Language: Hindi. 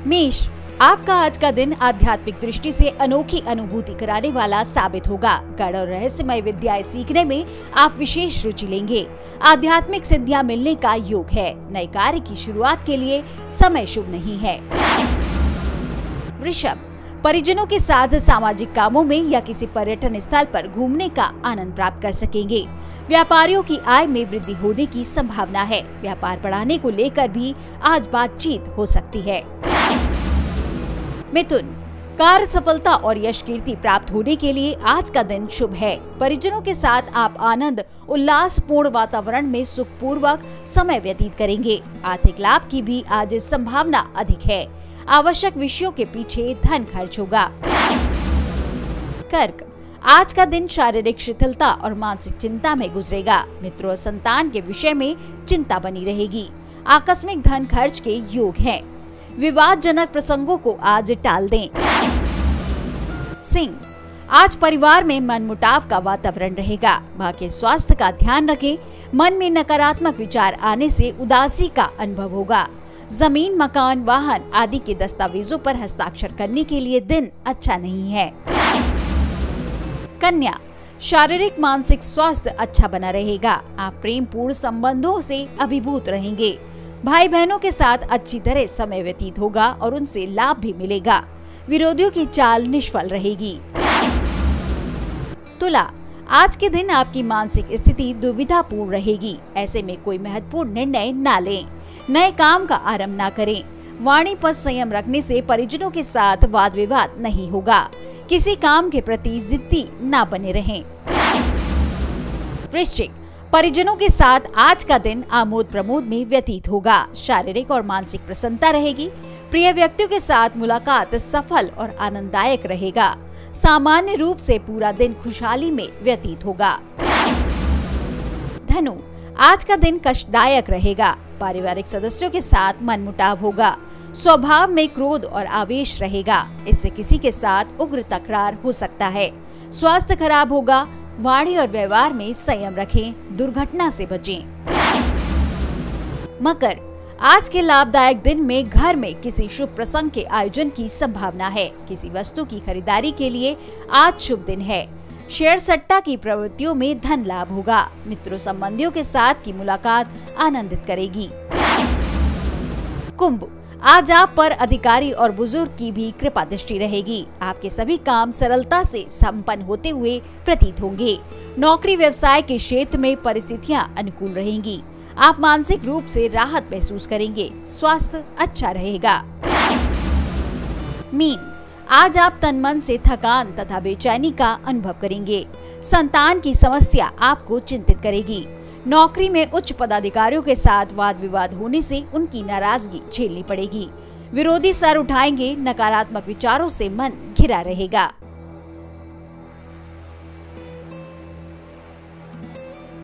मेष, आपका आज का दिन आध्यात्मिक दृष्टि से अनोखी अनुभूति कराने वाला साबित होगा। गढ़ और रहस्यमय विद्याएं सीखने में आप विशेष रुचि लेंगे। आध्यात्मिक सिद्धियां मिलने का योग है। नए कार्य की शुरुआत के लिए समय शुभ नहीं है। वृषभ, परिजनों के साथ सामाजिक कामों में या किसी पर्यटन स्थल पर घूमने का आनंद प्राप्त कर सकेंगे। व्यापारियों की आय में वृद्धि होने की संभावना है। व्यापार बढ़ाने को लेकर भी आज बातचीत हो सकती है। मिथुन, कार्य सफलता और यश कीर्ति प्राप्त होने के लिए आज का दिन शुभ है। परिजनों के साथ आप आनंद उल्लासपूर्ण वातावरण में सुखपूर्वक समय व्यतीत करेंगे। आर्थिक लाभ की भी आज संभावना अधिक है। आवश्यक विषयों के पीछे धन खर्च होगा। कर्क, आज का दिन शारीरिक शिथिलता और मानसिक चिंता में गुजरेगा। मित्रों और संतान के विषय में चिंता बनी रहेगी। आकस्मिक धन खर्च के योग हैं। विवादजनक प्रसंगों को आज टाल दें। सिंह, आज परिवार में मनमुटाव का वातावरण रहेगा। मां के स्वास्थ्य का ध्यान रखें। मन में नकारात्मक विचार आने से उदासी का अनुभव होगा। जमीन, मकान, वाहन आदि के दस्तावेजों पर हस्ताक्षर करने के लिए दिन अच्छा नहीं है। कन्या, शारीरिक मानसिक स्वास्थ्य अच्छा बना रहेगा। आप प्रेम पूर्ण संबंधों से अभिभूत रहेंगे। भाई बहनों के साथ अच्छी तरह समय व्यतीत होगा और उनसे लाभ भी मिलेगा। विरोधियों की चाल निष्फल रहेगी। तुला, आज के दिन आपकी मानसिक स्थिति दुविधापूर्ण रहेगी। ऐसे में कोई महत्वपूर्ण निर्णय न लें। नए काम का आरंभ न करें। वाणी पर संयम रखने से परिजनों के साथ वाद विवाद नहीं होगा। किसी काम के प्रति जिद्दी न बने रहें। वृश्चिक, परिजनों के साथ आज का दिन आमोद प्रमोद में व्यतीत होगा। शारीरिक और मानसिक प्रसन्नता रहेगी। प्रिय व्यक्तियों के साथ मुलाकात सफल और आनंददायक रहेगा। सामान्य रूप से पूरा दिन खुशहाली में व्यतीत होगा। धनु, आज का दिन कष्टदायक रहेगा। पारिवारिक सदस्यों के साथ मनमुटाव होगा। स्वभाव में क्रोध और आवेश रहेगा। इससे किसी के साथ उग्र तकरार हो सकता है। स्वास्थ्य खराब होगा। वाणी और व्यवहार में संयम रखें। दुर्घटना से बचें। मकर, आज के लाभदायक दिन में घर में किसी शुभ प्रसंग के आयोजन की संभावना है। किसी वस्तु की खरीदारी के लिए आज शुभ दिन है। शेयर सट्टा की प्रवृत्तियों में धन लाभ होगा। मित्रों संबंधियों के साथ की मुलाकात आनंदित करेगी। कुंभ, आज आप पर अधिकारी और बुजुर्ग की भी कृपा दृष्टि रहेगी। आपके सभी काम सरलता से संपन्न होते हुए प्रतीत होंगे। नौकरी व्यवसाय के क्षेत्र में परिस्थितियां अनुकूल रहेंगी। आप मानसिक रूप से राहत महसूस करेंगे। स्वास्थ्य अच्छा रहेगा। मीन, आज आप तन मन से थकान तथा बेचैनी का अनुभव करेंगे। संतान की समस्या आपको चिंतित करेगी। नौकरी में उच्च पदाधिकारियों के साथ वाद विवाद होने से उनकी नाराजगी झेलनी पड़ेगी। विरोधी सर उठाएंगे। नकारात्मक विचारों से मन घिरा रहेगा।